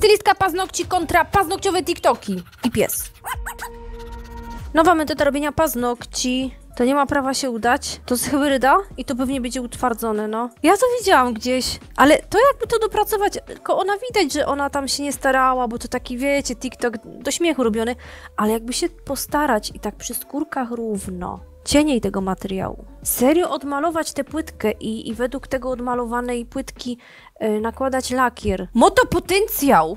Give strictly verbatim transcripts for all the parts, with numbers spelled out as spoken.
Stylistka paznokci kontra paznokciowe TikToki i pies. Nowa metoda robienia paznokci. To nie ma prawa się udać. To jest hybryda i to pewnie będzie utwardzone, no. Ja to widziałam gdzieś, ale to jakby to dopracować, tylko ona widać, że ona tam się nie starała, bo to taki, wiecie, TikTok do śmiechu robiony, ale jakby się postarać i tak przy skórkach równo, cieniej tego materiału. Serio odmalować tę płytkę i, i według tego odmalowanej płytki yy, nakładać lakier. Motopotencjał!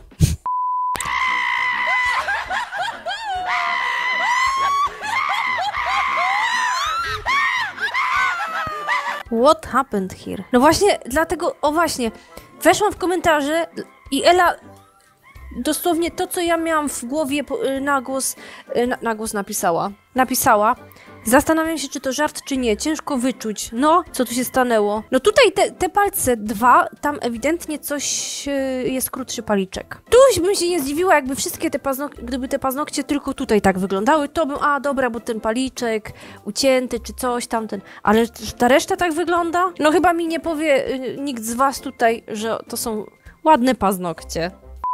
What happened here? No właśnie, dlatego, o właśnie, weszłam w komentarze i Ela dosłownie to, co ja miałam w głowie na głos, na, na głos napisała. Napisała. Zastanawiam się, czy to żart, czy nie. Ciężko wyczuć. No, co tu się stanęło? No tutaj te, te palce dwa, tam ewidentnie coś yy, jest krótszy paliczek. Tuś bym się nie zdziwiła, jakby wszystkie te paznokcie, gdyby te paznokcie tylko tutaj tak wyglądały, to bym, a dobra, bo ten paliczek ucięty, czy coś tamten. Ale ta reszta tak wygląda? No chyba mi nie powie yy, nikt z was tutaj, że to są ładne paznokcie.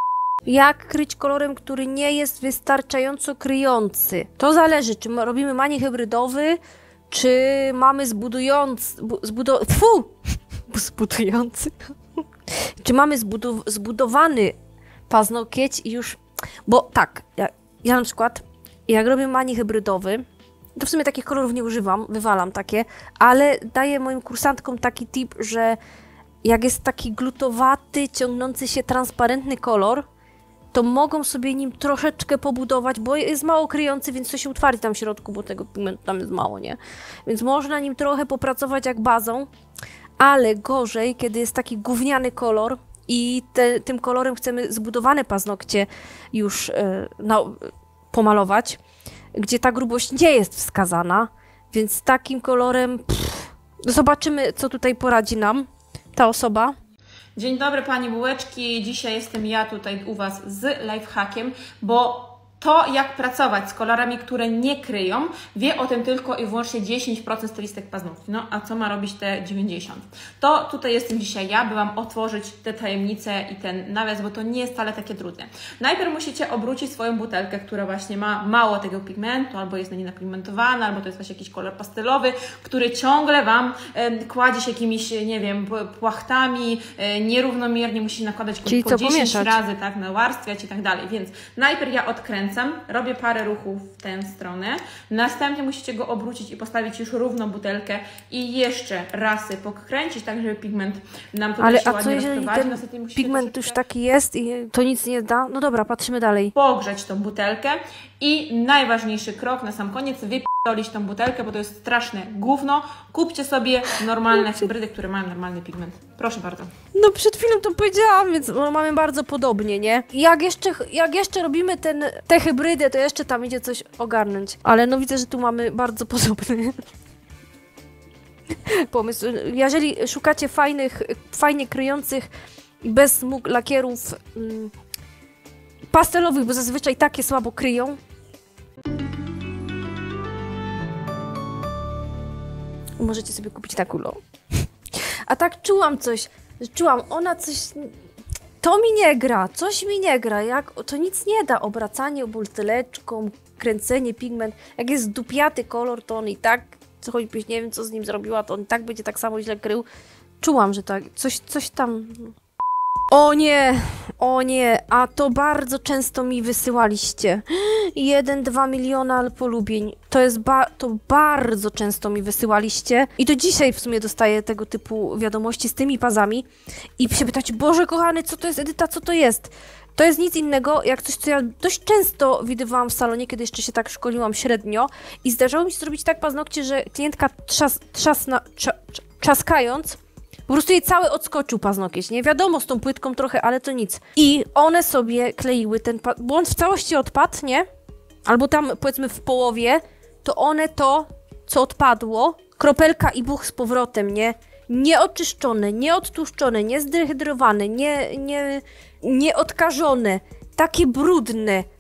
Jak kryć kolorem, który nie jest wystarczająco kryjący? To zależy, czy robimy mani hybrydowy, czy mamy zbudujący... Zbudo, tfu! Zbudujący. Czy mamy zbudu, zbudowany paznokieć i już... Bo tak, ja, ja na przykład, jak robię mani hybrydowy, to w sumie takich kolorów nie używam, wywalam takie, ale daję moim kursantkom taki tip, że jak jest taki glutowaty, ciągnący się transparentny kolor, to mogą sobie nim troszeczkę pobudować, bo jest mało kryjący, więc to się utwardi tam w środku, bo tego pigmentu tam jest mało, nie? Więc można nim trochę popracować jak bazą, ale gorzej, kiedy jest taki gówniany kolor i te, tym kolorem chcemy zbudowane paznokcie już yy, na, pomalować, gdzie ta grubość nie jest wskazana, więc takim kolorem pff, zobaczymy, co tutaj poradzi nam ta osoba. Dzień dobry Pani Bułeczki, dzisiaj jestem ja tutaj u Was z lifehackiem, bo to, jak pracować z kolorami, które nie kryją, wie o tym tylko i wyłącznie dziesięć procent stylistek paznokci. No, a co ma robić te dziewięćdziesiąt procent? To tutaj jestem dzisiaj ja, by Wam otworzyć te tajemnice i ten nawias, bo to nie jest wcale takie trudne. Najpierw musicie obrócić swoją butelkę, która właśnie ma mało tego pigmentu, albo jest na nie napigmentowana, albo to jest właśnie jakiś kolor pastelowy, który ciągle Wam e, kładzie się jakimiś, nie wiem, płachtami, e, nierównomiernie musi nakładać Czyli po co, dziesięć pomieszać? razy, tak, nawarstwiać i tak dalej. Więc najpierw ja odkręcam, robię parę ruchów w tę stronę, następnie musicie go obrócić i postawić już równą butelkę i jeszcze rasy pokręcić, tak żeby pigment nam to Ale się a ładnie co jeżeli ten pigment już taki jest i to nic nie da? No dobra, patrzymy dalej. Pogrzać tą butelkę i najważniejszy krok na sam koniec, wypierdolić tą butelkę, bo to jest straszne gówno. Kupcie sobie normalne hybrydy, które mają normalny pigment. Proszę bardzo. No przed chwilą to powiedziałam, więc no, mamy bardzo podobnie, nie? Jak jeszcze, jak jeszcze robimy ten, tę hybrydę, to jeszcze tam idzie coś ogarnąć. Ale no widzę, że tu mamy bardzo podobny pomysł. Jeżeli szukacie fajnych, fajnie kryjących i bez smug lakierów mm, pastelowych, bo zazwyczaj takie słabo kryją, możecie sobie kupić taką lo. A tak czułam coś, czułam, ona coś, to mi nie gra, coś mi nie gra, jak, to nic nie da, obracanie buteleczką, kręcenie, pigment, jak jest dupiaty kolor, to on i tak, co choćbyś nie wiem, co z nim zrobiła, to on i tak będzie tak samo źle krył. Czułam, że tak, coś, coś tam... O nie, o nie, a to bardzo często mi wysyłaliście. Jeden, dwa miliona polubień. To jest ba to bardzo często mi wysyłaliście. I do dzisiaj w sumie dostaję tego typu wiadomości z tymi pazami. I się pytać, Boże kochany, co to jest, Edyta, co to jest? To jest nic innego, jak coś, co ja dość często widywałam w salonie, kiedy jeszcze się tak szkoliłam średnio. I zdarzało mi się zrobić tak paznokcie, że klientka trzas trzasna, trza trzaskając, po prostu jej cały odskoczył paznokieć, nie? Wiadomo, z tą płytką trochę, ale to nic. I one sobie kleiły ten paznokieć, bo on w całości odpadł, nie? Albo tam, powiedzmy, w połowie, to one to, co odpadło, kropelka i buch z powrotem, nie? Nieoczyszczone, nieodtłuszczone, niezdehydrowane, nie, nie, nieodkażone, takie brudne,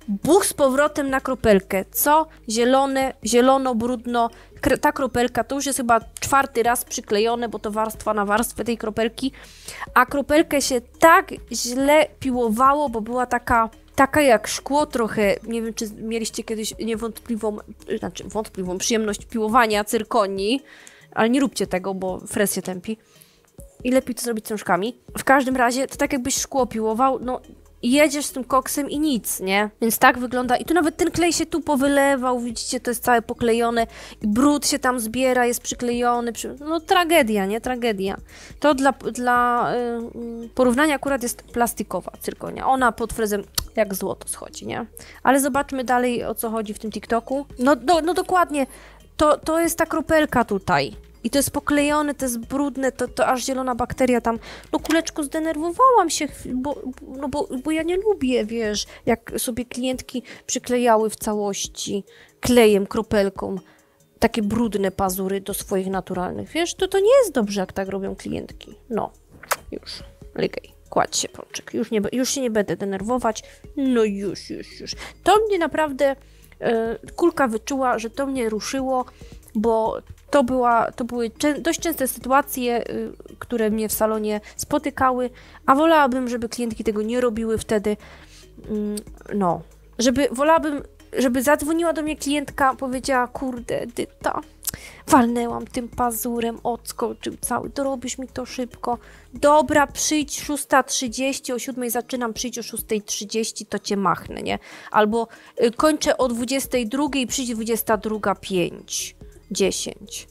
buch z powrotem na kropelkę. Co? Zielone, zielono, brudno. Kr ta kropelka to już jest chyba czwarty raz przyklejone, bo to warstwa na warstwę tej kropelki. A kropelkę się tak źle piłowało, bo była taka, taka jak szkło trochę. Nie wiem, czy mieliście kiedyś niewątpliwą, znaczy wątpliwą przyjemność piłowania cyrkonii, ale nie róbcie tego, bo fres się tępi. I lepiej to zrobić książkami. W każdym razie to tak jakbyś szkło piłował, no i jedziesz z tym koksem i nic, nie? Więc tak wygląda. I tu nawet ten klej się tu powylewał, widzicie, to jest całe poklejone i brud się tam zbiera, jest przyklejony. Przy... No tragedia, nie? Tragedia. To dla, dla yy, porównania akurat jest plastikowa cyrkonia. Ona pod frezem jak złoto schodzi, nie? Ale zobaczmy dalej, o co chodzi w tym TikToku. No, no, no dokładnie, to, to jest ta kropelka tutaj. I to jest poklejone, to jest brudne, to, to aż zielona bakteria tam. No kuleczku, zdenerwowałam się, bo, no bo, bo ja nie lubię, wiesz, jak sobie klientki przyklejały w całości klejem, kropelką takie brudne pazury do swoich naturalnych. Wiesz, to to nie jest dobrze, jak tak robią klientki. No, już, lygej, kładź się, pączek, już, nie, już się nie będę denerwować. No już, już, już. To mnie naprawdę, e, kulka wyczuła, że to mnie ruszyło, bo to, była, to były dość częste sytuacje, y, które mnie w salonie spotykały, a wolałabym, żeby klientki tego nie robiły wtedy. Mm, no, żeby, wolałabym, żeby zadzwoniła do mnie klientka, powiedziała, kurde, Dyta, walnęłam tym pazurem, odskoczył cały, dorobisz mi to szybko. Dobra, przyjdź szósta trzydzieści, o siódmej zaczynam, przyjdź o szósta trzydzieści, to cię machnę, nie? Albo y, kończę o dwudziestej drugiej, przyjdź dwudziesta druga pięć. dziesięć.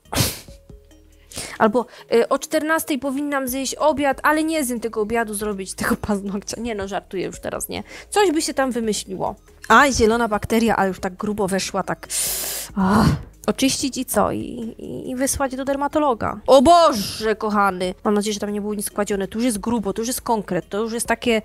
Albo y, o czternastej powinnam zjeść obiad, ale nie zjem tego obiadu, zrobić tego paznokcia. Nie no, żartuję już teraz, nie. Coś by się tam wymyśliło. A, zielona bakteria, ale już tak grubo weszła, tak... Ach. Oczyścić i co? I, i, I wysłać do dermatologa. O Boże, kochany! Mam nadzieję, że tam nie było nic składzione. To już jest grubo, to już jest konkret, to już jest takie...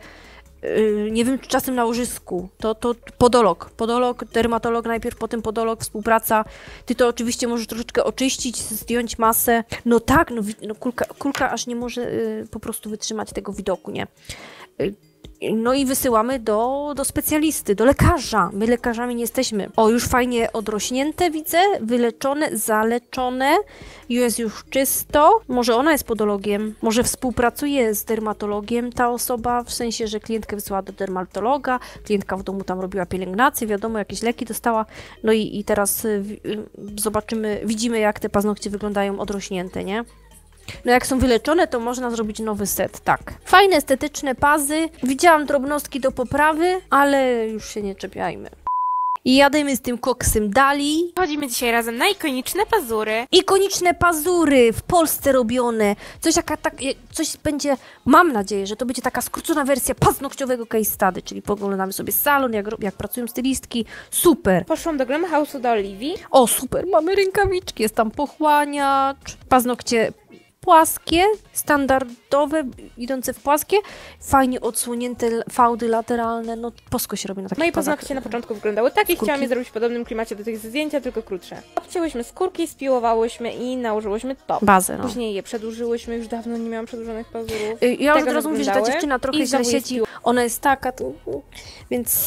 Yy, nie wiem, czy czasem na łożysku. To, to podolog. Podolog, dermatolog najpierw, potem podolog, współpraca. Ty to oczywiście możesz troszeczkę oczyścić, zdjąć masę. No tak, no, no kulka, kulka aż nie może yy, po prostu wytrzymać tego widoku, nie? Yy, No i wysyłamy do, do specjalisty, do lekarza. My lekarzami nie jesteśmy. O, już fajnie odrośnięte widzę, wyleczone, zaleczone. Jest już czysto. Może ona jest podologiem, może współpracuje z dermatologiem ta osoba, w sensie, że klientkę wysłała do dermatologa, klientka w domu tam robiła pielęgnację, wiadomo, jakieś leki dostała. No i, i teraz y, y, zobaczymy, widzimy, jak te paznokcie wyglądają odrośnięte, nie? No jak są wyleczone, to można zrobić nowy set, tak. Fajne, estetyczne pazy. Widziałam drobnostki do poprawy, ale już się nie czepiajmy. I jademy z tym koksem dali. Chodzimy dzisiaj razem na ikoniczne pazury. Ikoniczne pazury w Polsce robione. Coś, jaka, tak, coś będzie, mam nadzieję, że to będzie taka skrócona wersja paznokciowego case study, czyli poglądamy sobie salon, jak, jak pracują stylistki. Super. Poszłam do Glam House'u do Oliwii. O, super, mamy rękawiczki, jest tam pochłaniacz, paznokcie płaskie, standardowe, idące w płaskie, fajnie odsłonięte fałdy lateralne, no posko się robi na takich Moje pazach. paznokcie na początku wyglądały tak i Skórki? chciałam je zrobić w podobnym klimacie do tych zdjęcia, tylko krótsze. Obcięłyśmy skórki, spiłowałyśmy i nałożyłyśmy top. Bazę, no. Później je przedłużyłyśmy, już dawno nie miałam przedłużonych pazurów. Y, Ja już Tego od razu mówię, że ta wyglądały. dziewczyna trochę I źle znowu je siedzi, ona jest taka, to, więc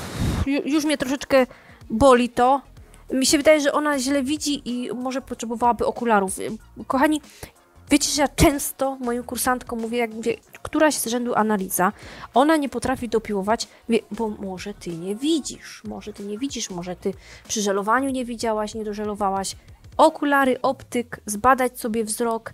ju- już mnie troszeczkę boli to. Mi się wydaje, że ona źle widzi i może potrzebowałaby okularów. Y, Kochani, wiecie, że ja często moim kursantkom mówię, jak mówię, któraś z rzędu analiza, ona nie potrafi dopiłować, mówię, bo może ty nie widzisz, może ty nie widzisz, może ty przy żelowaniu nie widziałaś, nie dożelowałaś. Okulary, optyk, zbadać sobie wzrok.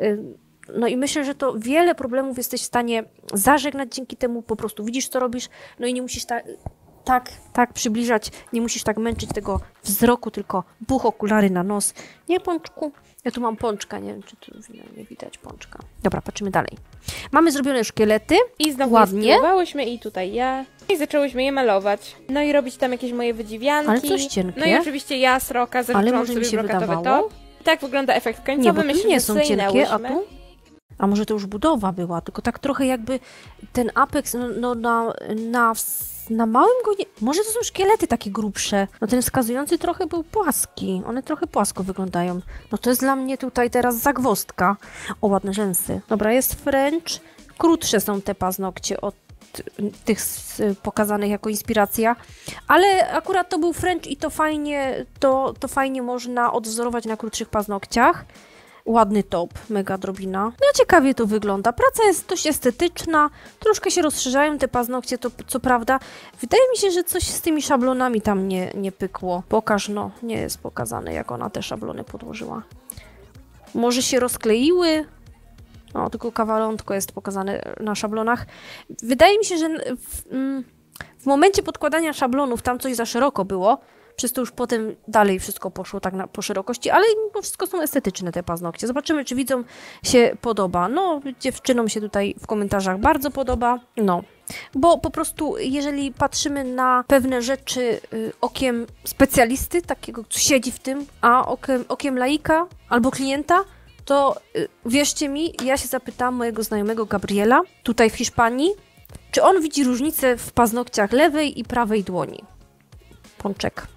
No i myślę, że to wiele problemów jesteś w stanie zażegnać dzięki temu, po prostu widzisz, co robisz, no i nie musisz ta, tak, tak przybliżać, nie musisz tak męczyć tego wzroku, tylko buch, okulary na nos. Nie, pączku? Ja tu mam pączka, nie wiem, czy tu nie widać pączka. Dobra, patrzymy dalej. Mamy zrobione szkielety. I znowu ładnie. je spiłowałyśmy i tutaj ja. I zaczęłyśmy je malować. No i robić tam jakieś moje wydziwianki. Ale coś cienkie. No i oczywiście ja, sroka, Ale zażyczyłam może mi sobie się brokatowy wydawało. top. I tak wygląda efekt końcowy. Nie, bo tu Myślę, nie że są cienkie, a syjnęłyśmy. tu? A może to już budowa była, tylko tak trochę jakby ten apex, no, no na, na, na małym go nie... Może to są szkielety takie grubsze. No ten wskazujący trochę był płaski. One trochę płasko wyglądają. No to jest dla mnie tutaj teraz zagwozdka. O, ładne rzęsy. Dobra, jest French. Krótsze są te paznokcie od spośród tych pokazanych jako inspiracja, ale akurat to był French i to fajnie, to, to fajnie można odwzorować na krótszych paznokciach. Ładny top, mega drobina. No ciekawie to wygląda. Praca jest dość estetyczna, troszkę się rozszerzają te paznokcie, to co prawda. Wydaje mi się, że coś z tymi szablonami tam nie, nie pykło. Pokaż, no, nie jest pokazane, jak ona te szablony podłożyła. Może się rozkleiły? No, tylko kawalątko jest pokazane na szablonach. Wydaje mi się, że w, w momencie podkładania szablonów tam coś za szeroko było, przez to już potem dalej wszystko poszło tak na, po szerokości, ale mimo wszystko są estetyczne te paznokcie. Zobaczymy, czy widzom się podoba. No, dziewczynom się tutaj w komentarzach bardzo podoba. No, bo po prostu jeżeli patrzymy na pewne rzeczy y, okiem specjalisty, takiego, co siedzi w tym, a okiem, okiem laika albo klienta, to y, wierzcie mi, ja się zapytałam mojego znajomego Gabriela, tutaj w Hiszpanii, czy on widzi różnicę w paznokciach lewej i prawej dłoni. Pączek.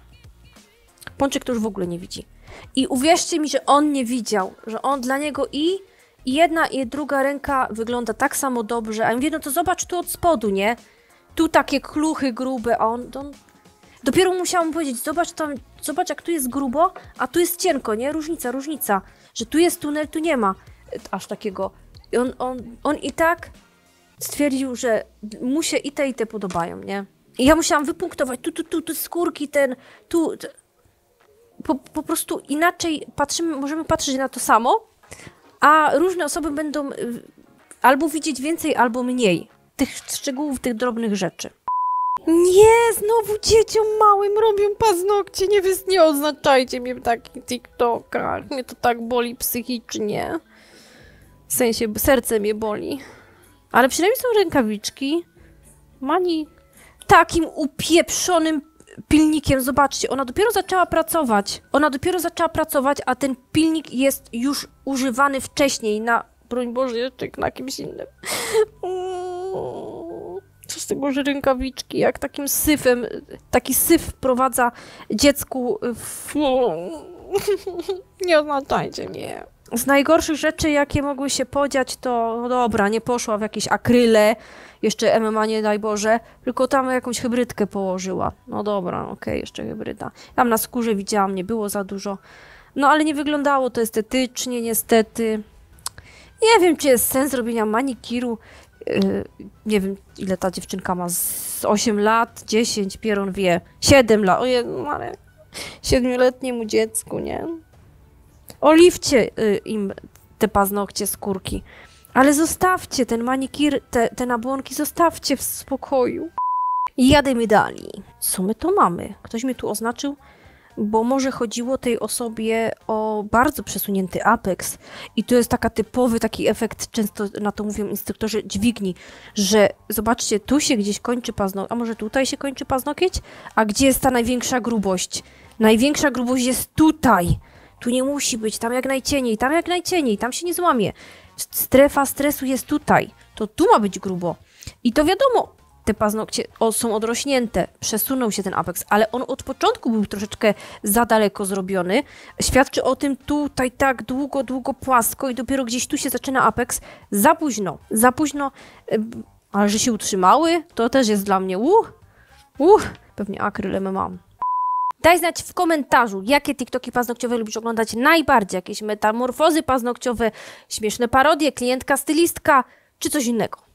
Pączek to już w ogóle nie widzi. I uwierzcie mi, że on nie widział, że on dla niego i, i jedna i druga ręka wygląda tak samo dobrze, a ja mówię, no to zobacz tu od spodu, nie? Tu takie kluchy grube, a on... on... Dopiero musiałam mu powiedzieć, zobacz tam, zobacz jak tu jest grubo, a tu jest cienko, nie? Różnica, różnica. Że tu jest tunel, tu nie ma aż takiego. I on, on, on i tak stwierdził, że mu się i te i te podobają, nie? I ja musiałam wypunktować, tu, tu, tu, tu skórki, ten, tu... Po, po prostu inaczej patrzymy, możemy patrzeć na to samo, a różne osoby będą albo widzieć więcej, albo mniej tych szczegółów, tych drobnych rzeczy. Nie, znowu dzieciom małym robią paznokcie, nie, wy, nie oznaczajcie mnie w takich TikTokach, mnie to tak boli psychicznie. W sensie, serce mnie boli. Ale przynajmniej są rękawiczki. Mani takim upieprzonym pilnikiem, zobaczcie, ona dopiero zaczęła pracować. Ona dopiero zaczęła pracować, a ten pilnik jest już używany wcześniej na, broń Boże, jeszcze na kimś innym. Co z tego, że rękawiczki, jak takim syfem, taki syf wprowadza dziecku w... Nie oznaczajcie mnie. Z najgorszych rzeczy, jakie mogły się podziać, to no dobra, nie poszła w jakieś akryle, jeszcze M M A nie daj Boże, tylko tam jakąś hybrydkę położyła. No dobra, okej, okay, jeszcze hybryda. Tam na skórze widziałam, nie było za dużo. No ale nie wyglądało to estetycznie, niestety. Nie wiem, czy jest sens robienia manikiru. Yy, nie wiem, ile ta dziewczynka ma, z osiem lat, dziesięć, pieron wie, siedem lat, ojej, ale siedmioletniemu dziecku, nie? Oliwcie y, im te paznokcie, skórki, ale zostawcie ten manikir, te, te nabłonki, zostawcie w spokoju. I jademy dalej. Co my to mamy? Ktoś mi tu oznaczył, bo może chodziło tej osobie o bardzo przesunięty apex i to jest taka typowy taki efekt, często na to mówią instruktorzy dźwigni, że zobaczcie, tu się gdzieś kończy paznokieć, a może tutaj się kończy paznokieć? A gdzie jest ta największa grubość? Największa grubość jest tutaj. Tu nie musi być, tam jak najcieniej, tam jak najcieniej, tam się nie złamie. Strefa stresu jest tutaj, to tu ma być grubo. I to wiadomo, te paznokcie są odrośnięte, przesunął się ten apex, ale on od początku był troszeczkę za daleko zrobiony. Świadczy o tym tutaj tak długo, długo płasko i dopiero gdzieś tu się zaczyna apex. Za późno, za późno, ale że się utrzymały, to też jest dla mnie uh, uh, pewnie akryle mam. Daj znać w komentarzu, jakie TikToki paznokciowe lubisz oglądać najbardziej. Jakieś metamorfozy paznokciowe, śmieszne parodie, klientka, stylistka, czy coś innego.